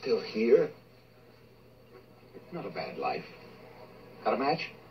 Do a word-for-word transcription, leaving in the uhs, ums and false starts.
still here. Not a bad life. Got a match?